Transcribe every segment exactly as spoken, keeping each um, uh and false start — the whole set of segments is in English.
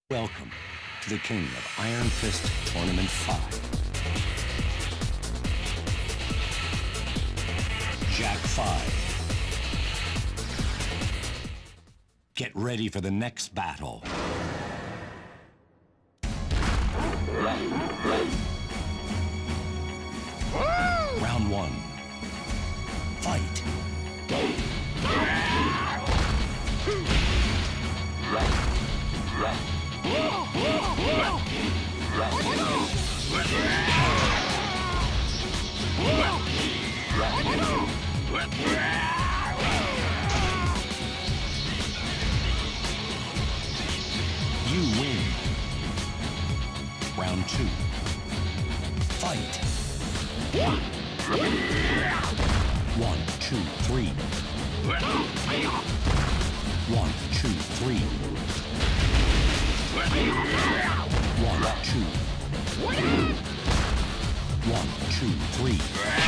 Welcome to the King of Iron Fist Tournament five. Jack five. Get ready for the next battle. Round one. Fight. You win. Round two. Fight. One, two, three. One, two, three. One, two. One, two, three.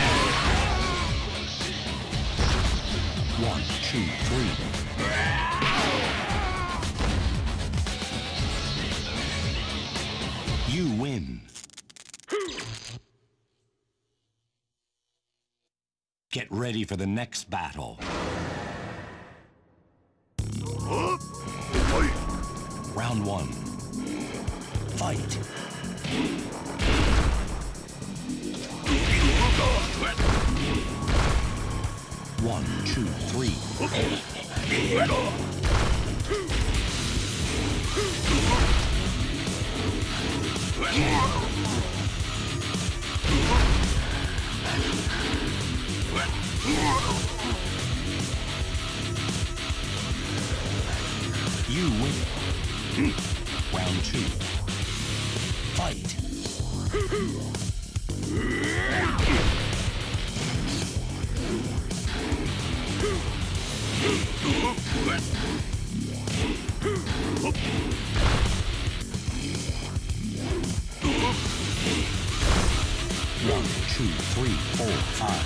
One, two, three. You win. Get ready for the next battle. Round one. Fight. One, two, three. You win. Round two. Fight. One, two, three, four, five.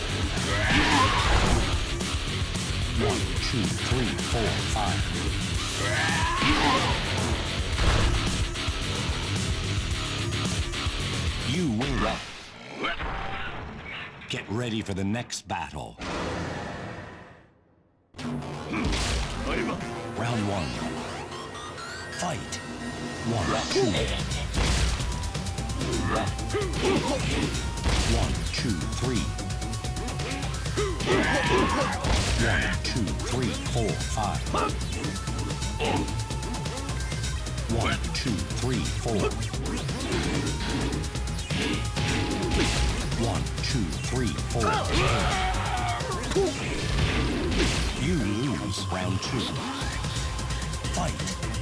One, two, three, four, five. You win. Get ready for the next battle. Round one. Fight. One, two. One, two, three. One, two, three, four, five. One, two, three, four. One, two, three, four. You lose round two. Fight.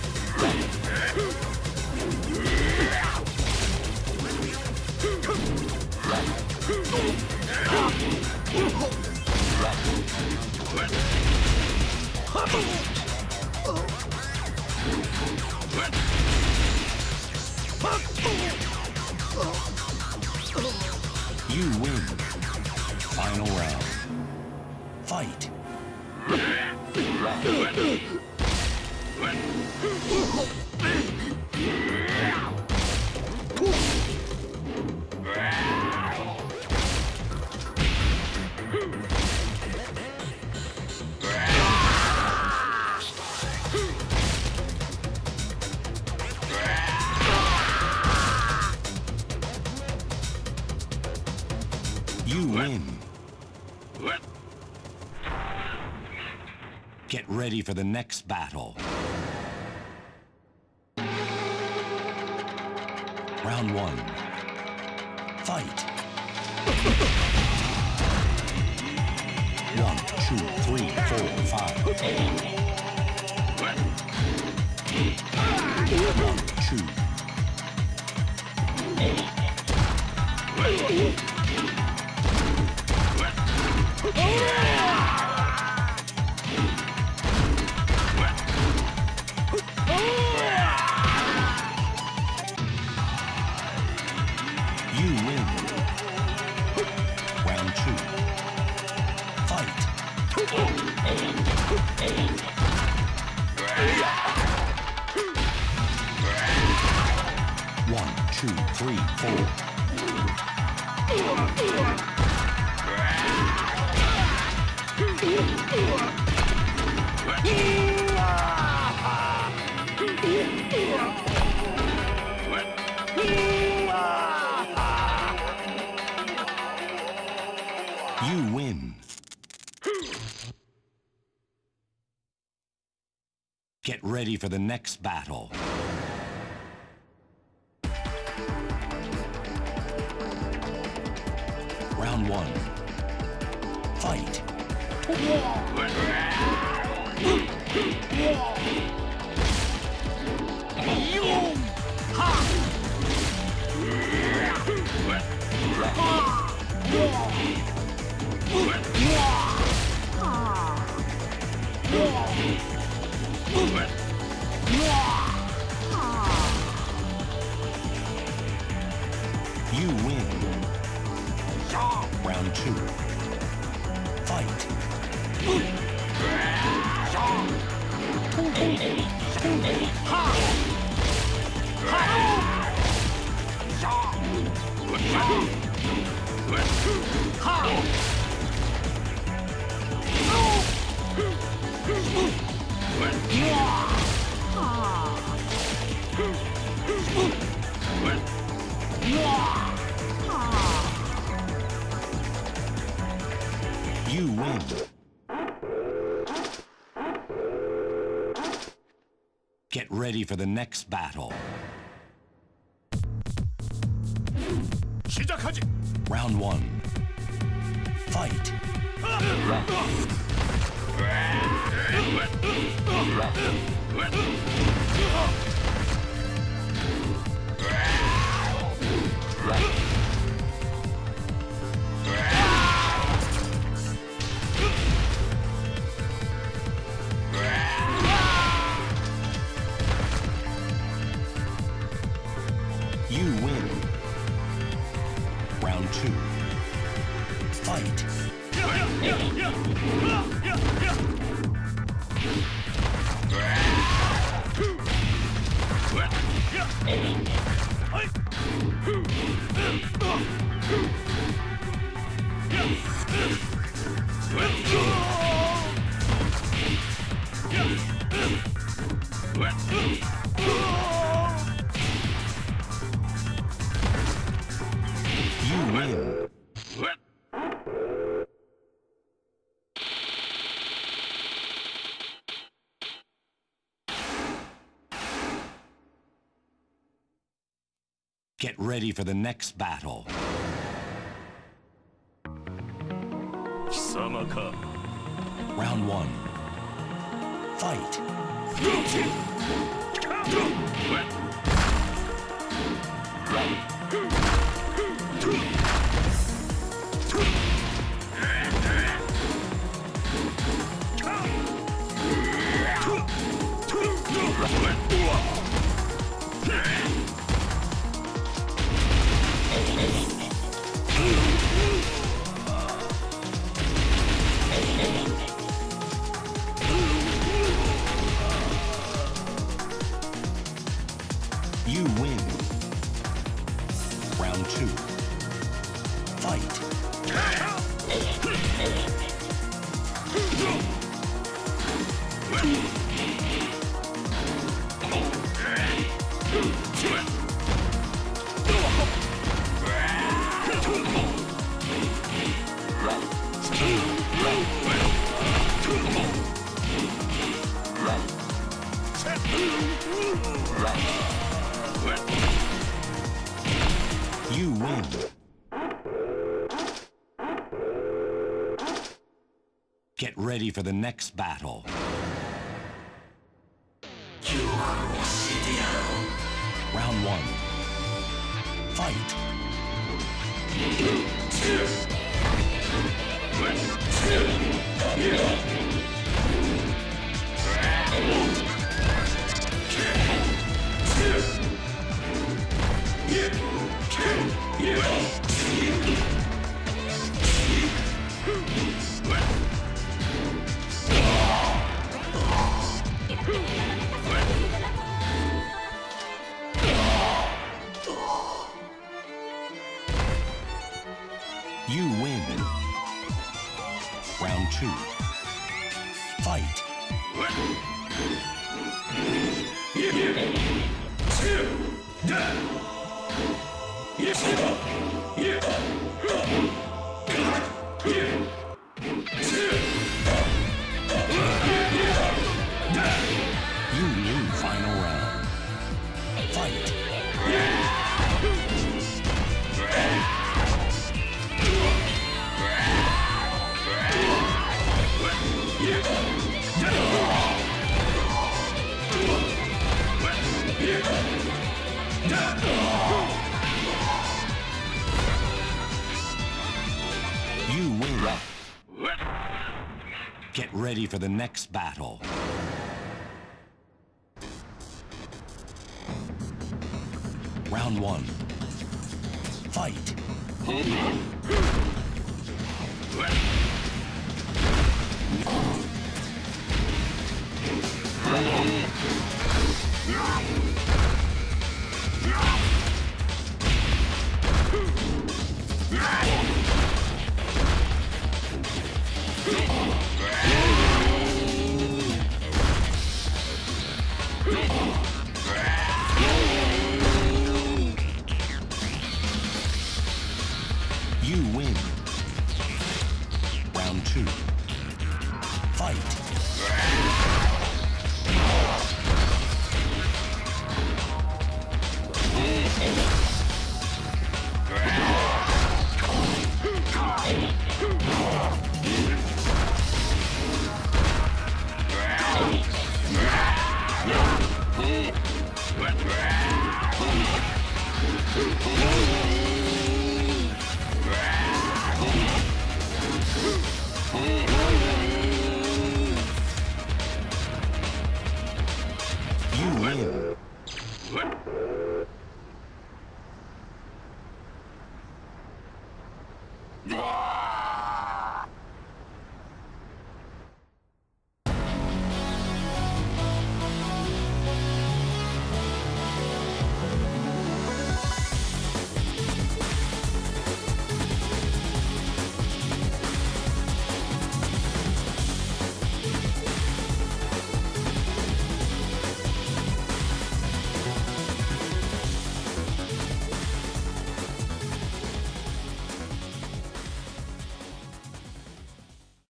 You win. Final round. Fight. You win. Get ready for the next battle. Round one. Fight. One, two, three, four, five. One, two. You win. Round two. Fight. two, three, four. You win. Get ready for the next battle. Round one. Fight. You win. Round two. Fight. You win. Get ready for the next battle. 시작하지. Round one. Fight. You win. Round two. Fight. You win. Get ready for the next battle. 貴様か。 Round one. Fight. You win. Round two. Fight. You win. Get ready for the next battle. Round one. Fight. You win final round. Fight. You win. Get ready for the next battle. Round one. Fight. You win. Round two. Fight. You win.